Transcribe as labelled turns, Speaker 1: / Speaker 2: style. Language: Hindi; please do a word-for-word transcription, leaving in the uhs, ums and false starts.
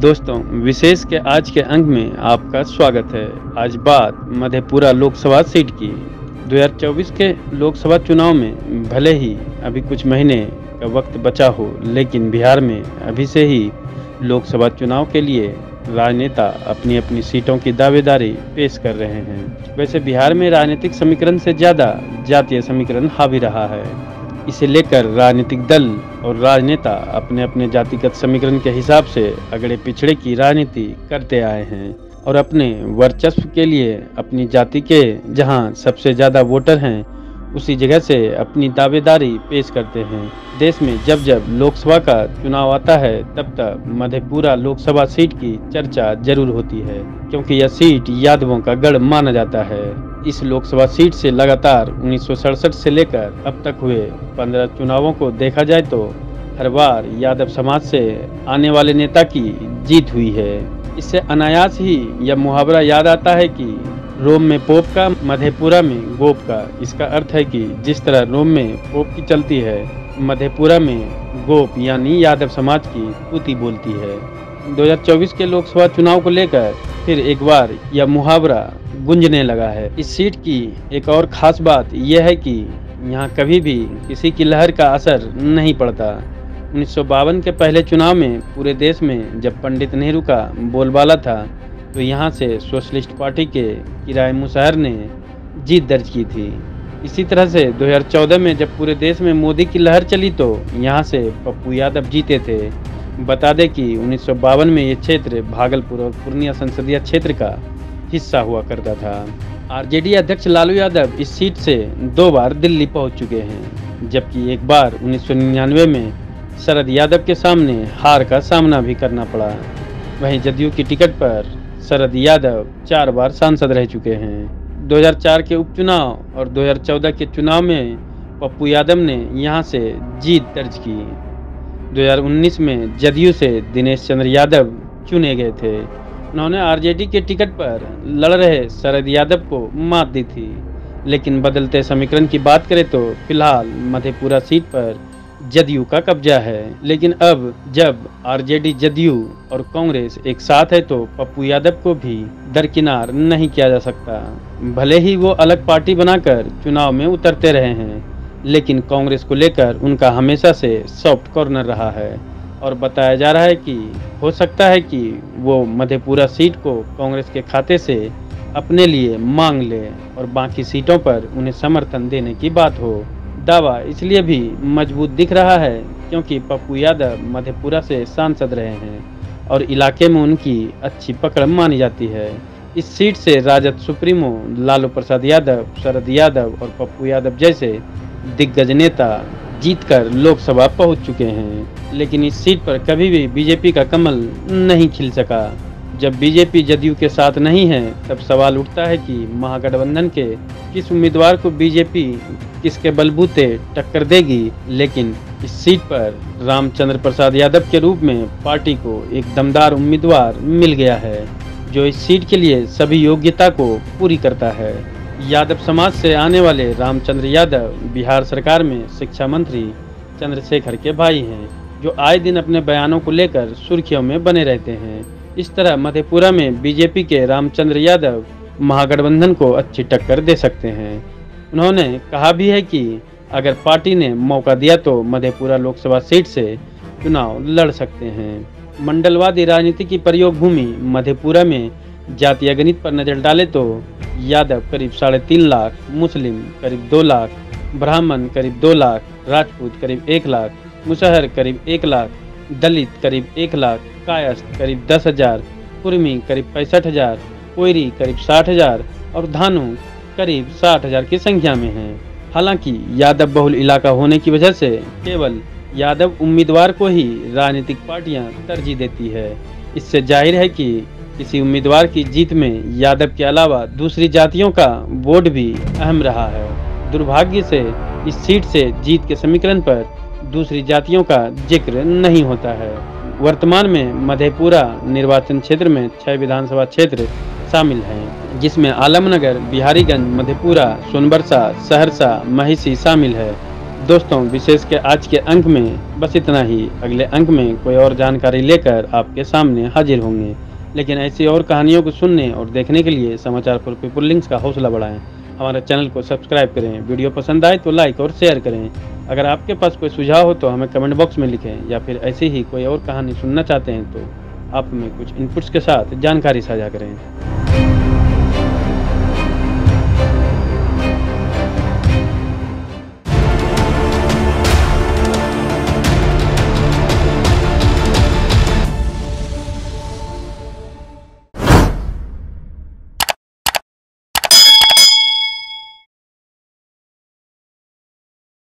Speaker 1: दोस्तों, विशेष के आज के अंक में आपका स्वागत है। आज बात मधेपुरा लोकसभा सीट की। दो हज़ार चौबीस के लोकसभा चुनाव में भले ही अभी कुछ महीने का वक्त बचा हो, लेकिन बिहार में अभी से ही लोकसभा चुनाव के लिए राजनेता अपनी अपनी सीटों की दावेदारी पेश कर रहे हैं। वैसे बिहार में राजनीतिक समीकरण से ज़्यादा जातीय समीकरण हावी रहा है। इसे लेकर राजनीतिक दल और राजनेता अपने अपने जातिगत समीकरण के हिसाब से अगड़े पिछड़े की राजनीति करते आए हैं और अपने वर्चस्व के लिए अपनी जाति के जहां सबसे ज़्यादा वोटर हैं, उसी जगह से अपनी दावेदारी पेश करते हैं। देश में जब जब लोकसभा का चुनाव आता है, तब तक मधेपुरा लोकसभा सीट की चर्चा जरूर होती है, क्योंकि यह सीट यादवों का गढ़ माना जाता है। इस लोकसभा सीट से लगातार उन्नीस सौ सड़सठ से लेकर अब तक हुए पंद्रह चुनावों को देखा जाए तो हर बार यादव समाज से आने वाले नेता की जीत हुई है। इससे अनायास ही यह मुहावरा याद आता है कि रोम में पोप का, मधेपुरा में गोप का। इसका अर्थ है कि जिस तरह रोम में पोप की चलती है, मधेपुरा में गोप यानी यादव समाज की पुती बोलती है। दो हज़ार चौबीस के लोकसभा चुनाव को लेकर फिर एक बार यह मुहावरा गूंजने लगा है। इस सीट की एक और खास बात यह है कि यहाँ कभी भी किसी की लहर का असर नहीं पड़ता। उन्नीस सौ बावन के पहले चुनाव में पूरे देश में जब पंडित नेहरू का बोलबाला था, तो यहाँ से सोशलिस्ट पार्टी के किराए मुशहर ने जीत दर्ज की थी। इसी तरह से दो हज़ार चौदह में जब पूरे देश में मोदी की लहर चली, तो यहाँ से पप्पू यादव जीते थे। बता दें कि उन्नीस सौ बावन में ये क्षेत्र भागलपुर और पूर्णिया संसदीय क्षेत्र का हिस्सा हुआ करता था। आरजेडी अध्यक्ष लालू यादव इस सीट से दो बार दिल्ली पहुंच चुके हैं, जबकि एक बार उन्नीस सौ निन्यानवे में शरद यादव के सामने हार का सामना भी करना पड़ा। वहीं जदयू की टिकट पर शरद यादव चार बार सांसद रह चुके हैं। दो हज़ार चार के उपचुनाव और दो हज़ार चौदह के चुनाव में पप्पू यादव ने यहां से जीत दर्ज की। दो हज़ार उन्नीस में जदयू से दिनेश चंद्र यादव चुने गए थे। उन्होंने आरजेडी के टिकट पर लड़ रहे शरद यादव को मात दी थी। लेकिन बदलते समीकरण की बात करें तो फिलहाल मधेपुरा सीट पर जदयू का कब्जा है। लेकिन अब जब आरजेडी, जदयू और कांग्रेस एक साथ है, तो पप्पू यादव को भी दरकिनार नहीं किया जा सकता। भले ही वो अलग पार्टी बनाकर चुनाव में उतरते रहे हैं, लेकिन कांग्रेस को लेकर उनका हमेशा से सॉफ्ट कॉर्नर रहा है और बताया जा रहा है कि हो सकता है कि वो मधेपुरा सीट को कांग्रेस के खाते से अपने लिए मांग ले और बाकी सीटों पर उन्हें समर्थन देने की बात हो। दावा इसलिए भी मजबूत दिख रहा है क्योंकि पप्पू यादव मधेपुरा से सांसद रहे हैं और इलाके में उनकी अच्छी पकड़ मानी जाती है। इस सीट से राजद सुप्रीमो लालू प्रसाद यादव, शरद यादव और पप्पू यादव जैसे दिग्गज नेता जीतकर लोकसभा पहुंच चुके हैं। लेकिन इस सीट पर कभी भी बीजेपी का कमल नहीं खिल सका। जब बीजेपी जदयू के साथ नहीं है, तब सवाल उठता है कि महागठबंधन के किस उम्मीदवार को बीजेपी किसके बलबूते टक्कर देगी। लेकिन इस सीट पर रामचंद्र प्रसाद यादव के रूप में पार्टी को एक दमदार उम्मीदवार मिल गया है, जो इस सीट के लिए सभी योग्यता को पूरी करता है। यादव समाज से आने वाले रामचंद्र यादव बिहार सरकार में शिक्षा मंत्री चंद्रशेखर के भाई हैं, जो आए दिन अपने बयानों को लेकर सुर्खियों में बने रहते हैं। इस तरह मधेपुरा में बीजेपी के रामचंद्र यादव महागठबंधन को अच्छी टक्कर दे सकते हैं। उन्होंने कहा भी है कि अगर पार्टी ने मौका दिया तो मधेपुरा लोकसभा सीट से चुनाव लड़ सकते हैं। मंडलवादी राजनीति की प्रयोग भूमि मधेपुरा में जातीय गणित पर नजर डाले तो यादव करीब साढ़े तीन लाख, मुस्लिम करीब दो लाख, ब्राह्मण करीब दो लाख, राजपूत करीब एक लाख, मुसहर करीब एक लाख, दलित करीब एक लाख, कायस्थ करीब दस हजार, कुर्मी करीब पैंसठ हजार, कोयरी करीब साठ हजार और धानु करीब साठ हजार की संख्या में है। हालांकि यादव बहुल इलाका होने की वजह से केवल यादव उम्मीदवार को ही राजनीतिक पार्टियां तरजीह देती है। इससे जाहिर है कि किसी उम्मीदवार की जीत में यादव के अलावा दूसरी जातियों का वोट भी अहम रहा है। दुर्भाग्य से इस सीट से जीत के समीकरण पर दूसरी जातियों का जिक्र नहीं होता है। वर्तमान में मधेपुरा निर्वाचन क्षेत्र में छह विधानसभा क्षेत्र शामिल हैं, जिसमें आलमनगर, बिहारीगंज, मधेपुरा, सोनबरसा, सहरसा, महिषी शामिल है। दोस्तों विशेष के आज के अंक में बस इतना ही। अगले अंक में कोई और जानकारी लेकर आपके सामने हाजिर होंगे। लेकिन ऐसी और कहानियों को सुनने और देखने के लिए समाचार फॉर पीपल लिंक्स का हौसला बढ़ाएं। हमारे चैनल को सब्सक्राइब करें। वीडियो पसंद आए तो लाइक और शेयर करें। अगर आपके पास कोई सुझाव हो तो हमें कमेंट बॉक्स में लिखें, या फिर ऐसी ही कोई और कहानी सुनना चाहते हैं तो आप हमें कुछ इनपुट्स के साथ जानकारी साझा करें।